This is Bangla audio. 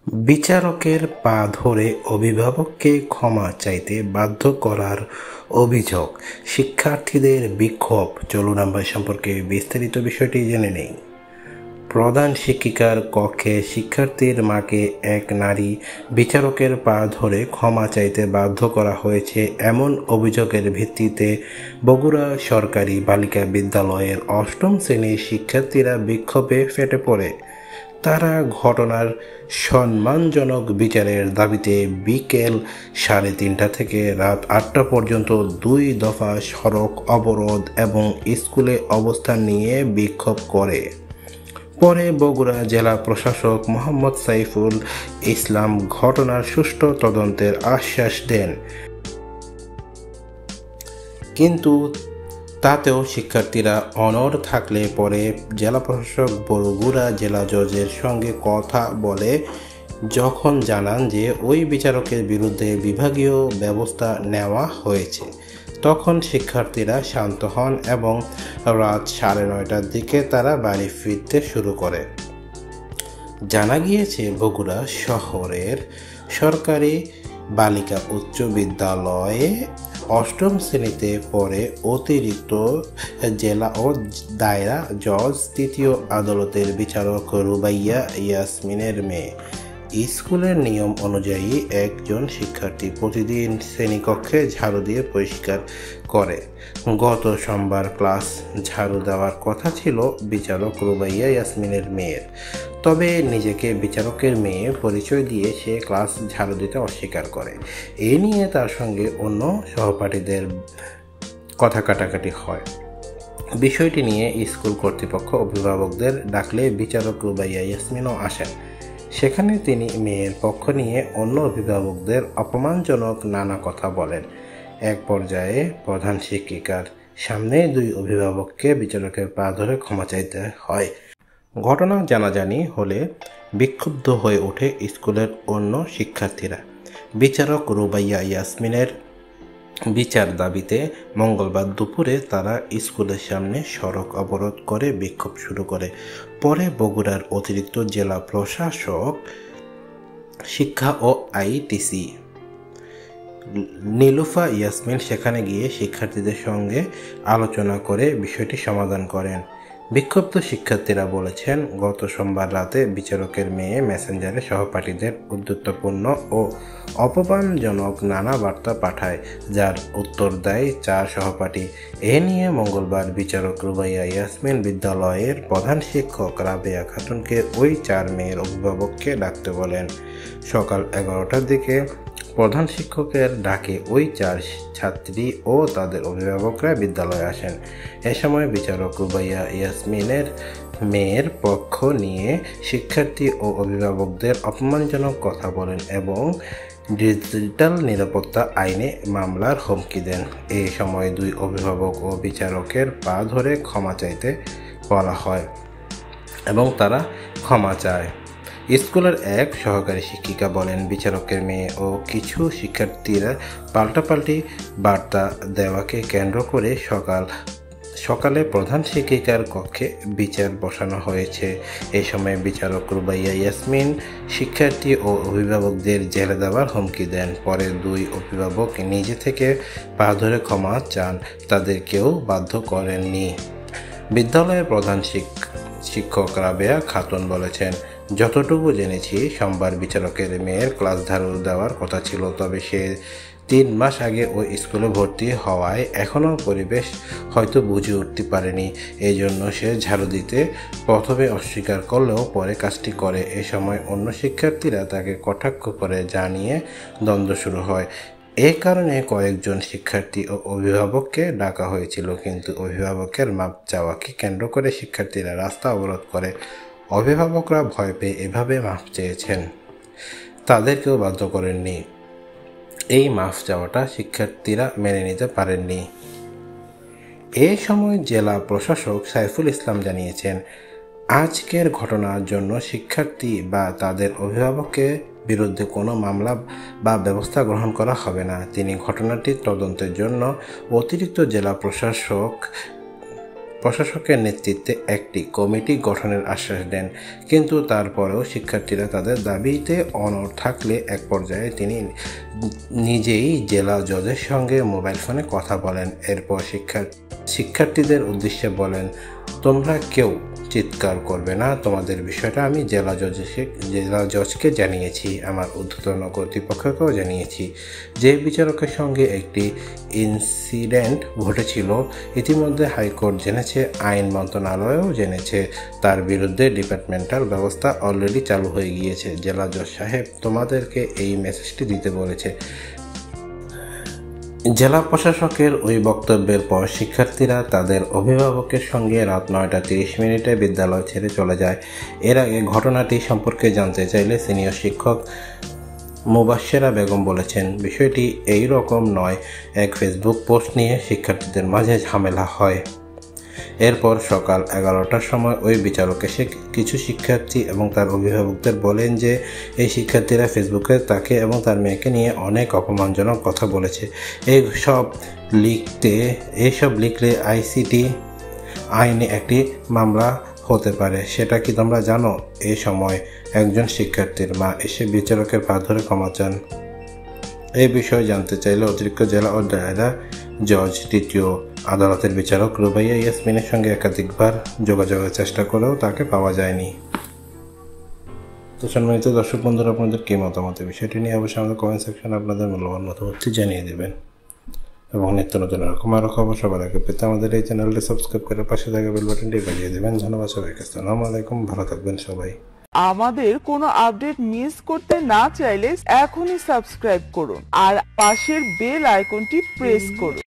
বিচারকের পা ধরে অভিভাবককে ক্ষমা চাইতে বাধ্য করার অভিযোগ, শিক্ষার্থীদের বিক্ষোভ। চলুন আমরা সম্পর্কে বিস্তারিত বিষয়টি জেনে নেই। প্রধান শিক্ষিকার কক্ষে শিক্ষার্থীর মাকে এক নারী বিচারকের পা ধরে ক্ষমা চাইতে বাধ্য করা হয়েছে এমন অভিযোগের ভিত্তিতে বগুড়া সরকারি বালিকা বিদ্যালয়ের ৮ম শ্রেণীর শিক্ষার্থীরা বিক্ষোভে ফেটে পড়ে। তারা ঘটনার সম্মানজনক বিচারের দাবিতে বিকেল 3:30 থেকে রাত 8টা পর্যন্ত 2 দফা সড়ক অবরোধ এবং স্কুলে অবস্থান নিয়ে বিক্ষোভ করে। পরে বগুড়া জেলা প্রশাসক মোহাম্মদ সাইফুল ইসলাম ঘটনার সুষ্ঠু তদন্তের আশ্বাস দেন, কিন্তু তাতেও শিক্ষার্থীরা অনড় থাকলে পরে জেলা প্রশাসক বগুড়া জেলা জজের সঙ্গে কথা বলে যখন জানান যে ওই বিচারকের বিরুদ্ধে বিভাগীয় ব্যবস্থা নেওয়া হয়েছে, তখন শিক্ষার্থীরা শান্ত হন এবং রাত 9:30টার দিকে তারা বাড়ি ফিরতে শুরু করে। জানা গিয়েছে, বগুড়া শহরের সরকারি বালিকা উচ্চ বিদ্যালয়ে ৮ম শ্রেণীতে পড়ে অতিরিক্ত জেলা ও দায়রা জজ ৩য় আদালতের বিচারক রুবাইয়া ইয়াসমিনের মেয়ে। স্কুলের নিয়ম অনুযায়ী একজন শিক্ষার্থী প্রতিদিন শ্রেণীকক্ষে ঝাড়ু দিয়ে পরিষ্কার করে। গত সোমবার ক্লাস ঝাড়ু দেওয়ার কথা ছিল বিচারক রুবাইয়া ইয়াসমিনের মেয়ের, তবে নিজেকে বিচারকের মেয়ে পরিচয় দিয়ে সে ক্লাস ঝাড়ু দিতে অস্বীকার করে। এ নিয়ে তার সঙ্গে অন্য সহপাঠীদের কথা কাটাকাটি হয়। বিষয়টি নিয়ে স্কুল কর্তৃপক্ষ অভিভাবকদের ডাকলে বিচারক রুবাইয়া ইয়াসমিনও আসেন। সেখানে তিনি মেয়ের পক্ষ নিয়ে অন্য অভিভাবকদের অপমানজনক নানা কথা বলেন। এক পর্যায়ে প্রধান শিক্ষিকার সামনে 2 অভিভাবককে বিচারকের পা ধরে ক্ষমা চাইতে হয়। ঘটনা জানাজানি হলে বিক্ষুব্ধ হয়ে ওঠে স্কুলের অন্য শিক্ষার্থীরা। বিচারক রুবাইয়া ইয়াসমিনের বিচার দাবিতে মঙ্গলবার দুপুরে তারা স্কুলের সামনে সড়ক অবরোধ করে বিক্ষোভ শুরু করে। পরে বগুড়ার অতিরিক্ত জেলা প্রশাসক শিক্ষা ও আইটিসি নীলুফা ইয়াসমিন সেখানে গিয়ে শিক্ষার্থীদের সঙ্গে আলোচনা করে বিষয়টি সমাধান করেন। বিক্ষুব্ধ শিক্ষার্থীরা বলেছেন, গত সোমবার রাতে বিচারকের মেয়ে মেসেঞ্জারে সহপাঠীদের উদ্ধত্যপূর্ণ ও অপমানজনক নানা বার্তা পাঠায়, যার উত্তর দেয় 4 সহপাঠী। এ নিয়ে মঙ্গলবার বিচারক রুবাইয়া ইয়াসমিন বিদ্যালয়ের প্রধান শিক্ষক রাবেয়া খাতুনকে ওই 4 মেয়ের অভিভাবককে ডাকতে বলেন। সকাল 11টার দিকে প্রধান শিক্ষকের ডাকে ওই 4 ছাত্রী ও তাদের অভিভাবকরা বিদ্যালয়ে আসেন। এ সময় বিচারক রুবাইয়া ইয়াসমিনের মেয়ের পক্ষ নিয়ে শিক্ষার্থী ও অভিভাবকদের অপমানজনক কথা বলেন এবং ডিজিটাল নিরাপত্তা আইনে মামলার হুমকি দেন। এই সময় 2 অভিভাবক ও বিচারকের পা ধরে ক্ষমা চাইতে বলা হয় এবং তারা ক্ষমা চায়। স্কুলের এক সহকারী শিক্ষিকা বলেন, বিচারকের মেয়ে ও কিছু শিক্ষার্থীরা পাল্টাপাল্টি বার্তা দেওয়াকে কেন্দ্র করে সকালে প্রধান শিক্ষিকার কক্ষে বিচার বসানো হয়েছে। এই সময় বিচারক রুবাইয়া ইয়াসমিন শিক্ষার্থী ও অভিভাবকদের জেলে দেওয়ার হুমকি দেন। পরে 2 অভিভাবক নিজে থেকে পা ধরে ক্ষমা চান, তাদের কেউ বাধ্য করেননি। বিদ্যালয়ের প্রধান শিক্ষক রাবেয়া খাতুন বলেছেন, যতটুকু জেনেছি সোমবার বিচারকের মেয়ের ক্লাস ঝাড়ু দেওয়ার কথা ছিল, তবে সে 3 মাস আগে ওই স্কুলে ভর্তি হওয়ায় এখনও পরিবেশ হয়তো বুঝে উঠতে পারেনি। এই জন্য সে ঝাড়ু দিতে প্রথমে অস্বীকার করলেও পরে কাজটি করে। এ সময় অন্য শিক্ষার্থীরা তাকে কটাক্ষ করে, যা নিয়ে দ্বন্দ্ব শুরু হয়। এ কারণে কয়েকজন শিক্ষার্থী ও অভিভাবককে ডাকা হয়েছিল, কিন্তু অভিভাবকের মাপ চাওয়াকে কেন্দ্র করে শিক্ষার্থীরা রাস্তা অবরোধ করে। অভিভাবকরা ভয় পেয়ে এভাবে মাফ চেয়েছেন, তাদেরকেও বাধ্য করেননি। এই মাফ চাওয়াটা শিক্ষার্থীরা মেনে নিতে পারেননি। এ সময় জেলা প্রশাসক সাইফুল ইসলাম জানিয়েছেন, আজকের ঘটনার জন্য শিক্ষার্থী বা তাদের অভিভাবকের বিরুদ্ধে কোনো মামলা বা ব্যবস্থা গ্রহণ করা হবে না। তিনি ঘটনাটির তদন্তের জন্য অতিরিক্ত জেলা প্রশাসক প্রশাসকের নেতৃত্বে একটি কমিটি গঠনের আশ্বাস দেন, কিন্তু তারপরেও শিক্ষার্থীরা তাদের দাবিতে অনড় থাকলে এক পর্যায়ে তিনি নিজেই জেলা জজের সঙ্গে মোবাইল ফোনে কথা বলেন। এরপর শিক্ষার্থীদের উদ্দেশ্যে বলেন, তোমরা কেউ চিৎকার করবে না, তোমাদের বিষয়টা আমি জেলা জজকে জানিয়েছি, আমার ঊর্ধ্বতন কর্তৃপক্ষকেও জানিয়েছি। যে বিচারকের সঙ্গে একটি ইনসিডেন্ট ঘটেছিল ইতিমধ্যে হাইকোর্ট জেনেছে, আইন মন্ত্রণালয়ও জেনেছে, তার বিরুদ্ধে ডিপার্টমেন্টাল ব্যবস্থা অলরেডি চালু হয়ে গিয়েছে। জেলা জজ সাহেব তোমাদেরকে এই মেসেজটি দিতে বলেছে। জেলা প্রশাসকের ওই বক্তব্যের পর শিক্ষার্থীরা তাদের অভিভাবকের সঙ্গে রাত 9:30 বিদ্যালয় ছেড়ে চলে যায়। এর আগে ঘটনাটি সম্পর্কে জানতে চাইলে সিনিয়র শিক্ষক মুবাশ্শেরা বেগম বলেছেন, বিষয়টি এই রকম নয়, এক ফেসবুক পোস্ট নিয়ে শিক্ষার্থীদের মাঝে ঝামেলা হয়। এরপর সকাল 11টার সময় ওই বিচারক এসে কিছু শিক্ষার্থী এবং তার অভিভাবকদের বলেন যে এই শিক্ষার্থীরা ফেসবুকে তাকে এবং তার মেয়েকে নিয়ে অনেক অপমানজনক কথা বলেছে। এইসব লিখলে আইসিটি আইনে একটি মামলা হতে পারে, সেটা কি তোমরা জানো? এই সময় একজন শিক্ষার্থীর মা এসে বিচারকের পা ধরে ক্ষমা চান। এই বিষয়ে জানতে চাইলে অতিরিক্ত জেলা ও দায়রা জজ দ্বিতীয় আদালতের বিচারক রুবাইয়া ইয়াসমিনের সঙ্গে একাধিকবার যোগাযোগের চেষ্টা করেও তাকে পাওয়া যায়নি। তো সম্মানিত দর্শক বন্ধুরা, আপনাদের কী মতামত বিষয়টি নিয়ে অবশ্যই আমাদের কমেন্ট সেকশনে আপনাদের মূল্যবান মতামতটি জানিয়ে দেবেন এবং নিত্য নতুন এরকম আরও খবর সবার আগে পেতে আমাদের এই চ্যানেলটি সাবস্ক্রাইব করে পাশে থাকা বেল বাটনটি বাজিয়ে দেবেন। ধন্যবাদ সবাইকে। আসসালামু আলাইকুম, ভালো থাকবেন সবাই। আমাদের কোনো আপডেট মিস করতে না চাইলে এখনই সাবস্ক্রাইব করুন আর পাশের বেল আইকনটি প্রেস করুন।